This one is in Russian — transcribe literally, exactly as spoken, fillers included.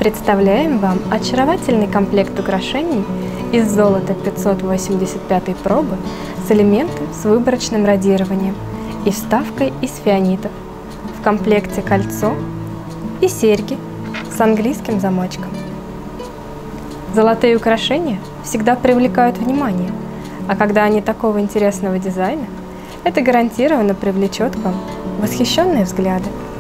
Представляем вам очаровательный комплект украшений из золота пятьсот восемьдесят пятой пробы с элементом с выборочным радированием и вставкой из фианитов. В комплекте кольцо и серьги с английским замочком. Золотые украшения всегда привлекают внимание, а когда они такого интересного дизайна, это гарантированно привлечет к вам восхищенные взгляды.